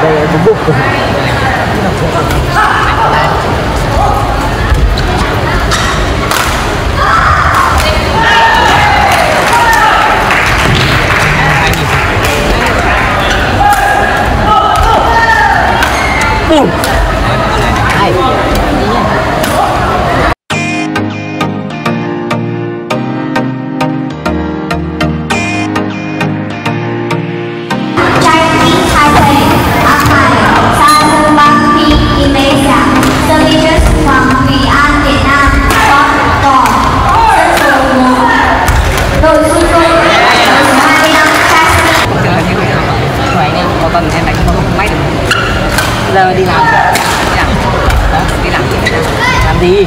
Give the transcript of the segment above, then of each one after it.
Cái bụng. Boom. Hai. Giờ đi làm làm gì?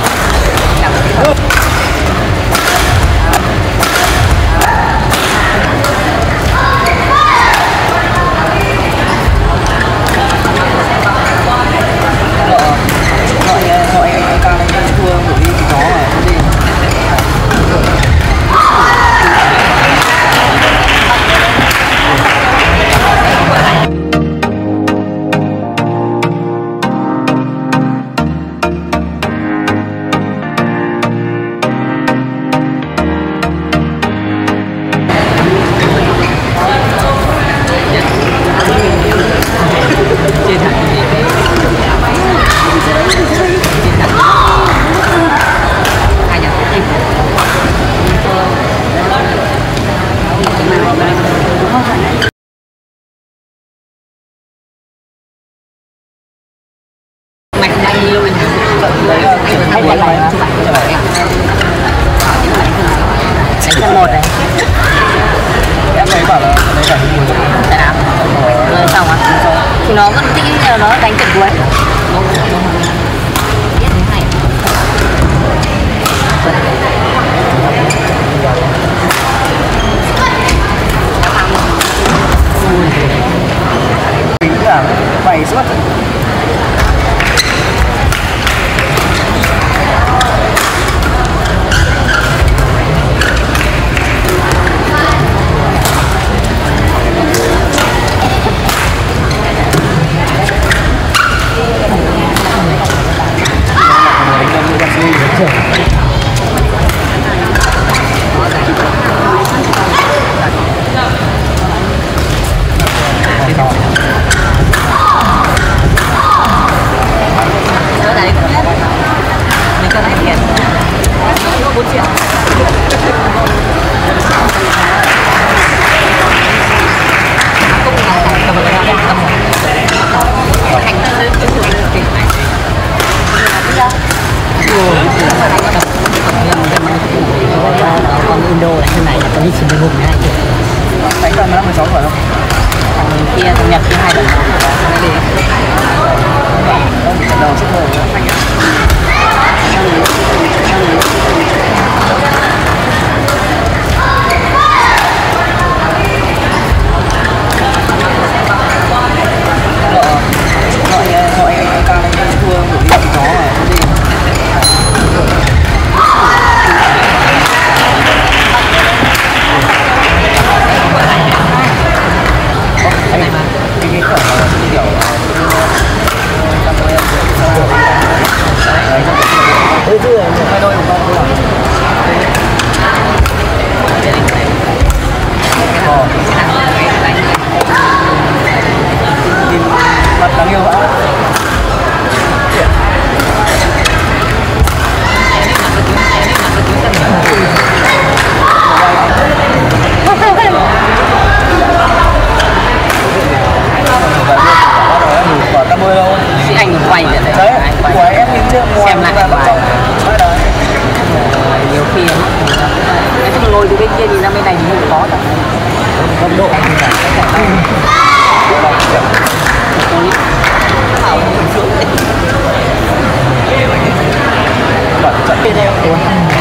Một này. Em thấy bảo là lấy cả hình người. Tại nào? Rồi xong á. Thì nó vẫn thích nó đánh trận cuối. Biết thế này. Tính là 7 suất. Con Indo là thế này, con đi xin hùng này. Đánh con nó 16 tuổi không? Thằng kia thằng Nhật kia 2 lần. Cái gì? Trận đầu sức rồi. Đáng yêu vậy. Anh quay vậy đấy. Của em nhìn chưa? Xem lại quay. Nhiều khi nói chung ngồi từ bên kia nhìn ra bên này thì không có đâu. Góc độ trận tiếp theo rồi.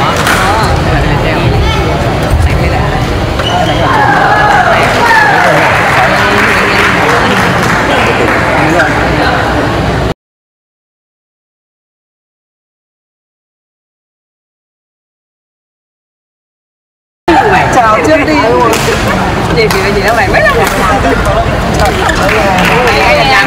Chào trước đi. Gì đâu mày mấy lần.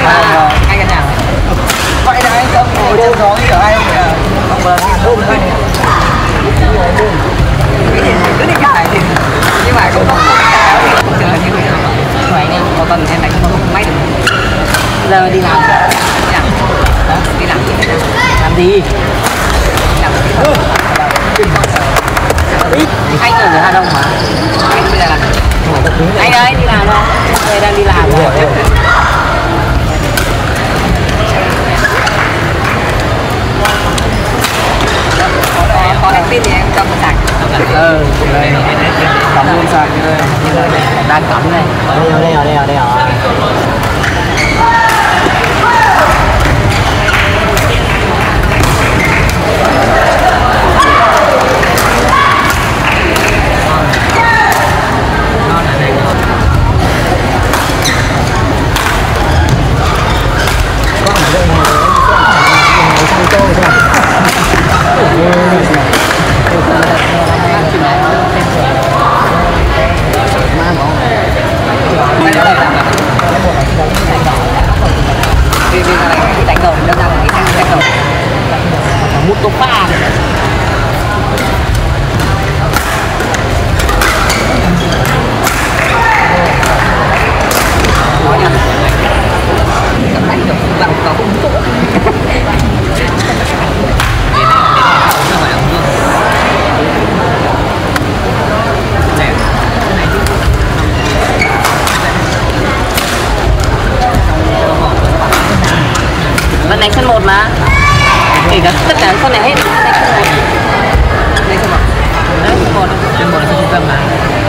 Giờ đi làm. Đi làm gì vậy? Làm gì? Anh ở người Hà Đông mà. Anh bây giờ là Anh ơi đi làm không? Tôi đang đi làm rồi. có đèn pin thì em cho một sạc. Đây. Cắm luôn sạc đây. Đang cắm này. Đây rồi. Đánh cầu đâu ra một cái đánh cầu. Mút tô pha. Đánh được bằng cầu không tốt. Lần này sân 1 mà. Kể cả tất cả sân này hết. Đây sân 1. Đấy, sân 1. Sân 1 là sân trung tâm mà.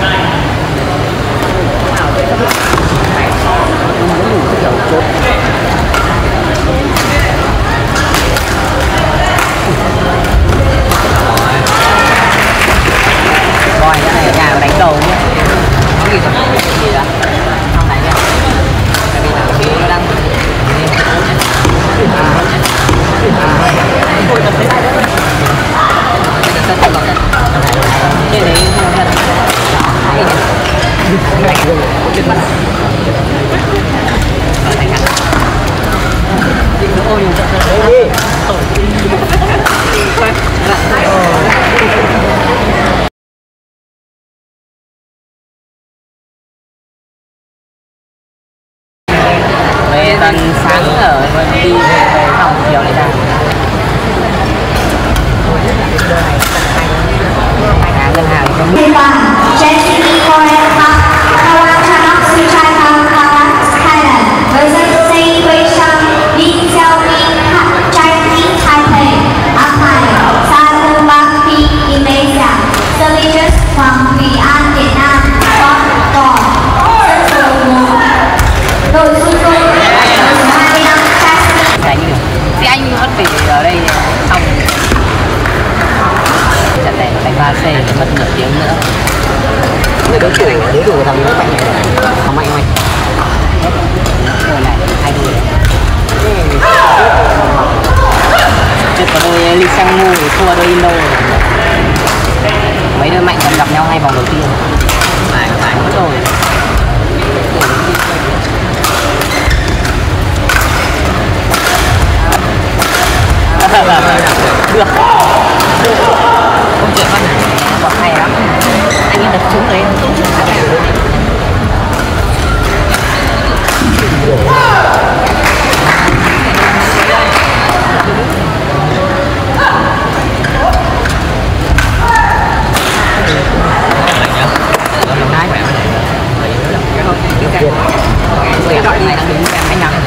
Rồi cái này ở nhà đánh cầu nhé. Có gì rồi? Gì đó? Trong này nhé. Tại vì là phía nó đang Trên đấy không thật. Về tận sáng ở đi về phòng chiều này ra. Ngân hàng trong nước. Thì anh vẫn phải ở đây xong trận này đánh 3C để mất nửa tiếng nữa. Người đối thủ thằng nó mạnh này. Không mạnh. Người này hai đôi. Trước có đôi Lee Sang Mu thì thua đôi Indo. Mấy đôi mạnh còn gặp nhau 2 vòng đầu tiên. Phải rồi. Được. Không chuyện con này. Còn hay lắm. Anh ấy đập trúng đấy. Cái đội này đang đứng anh nào?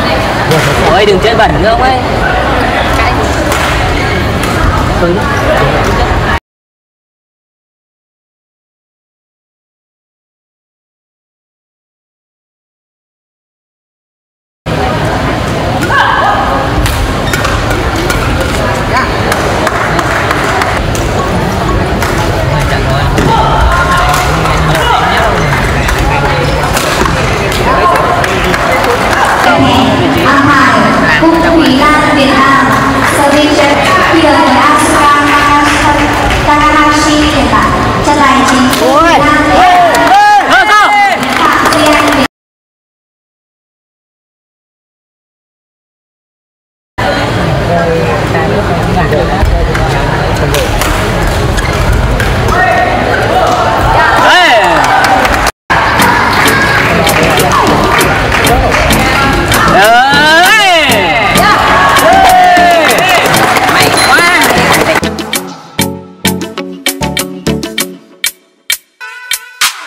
Ôi đừng chơi bẩn nữa ông ơi. Cứng.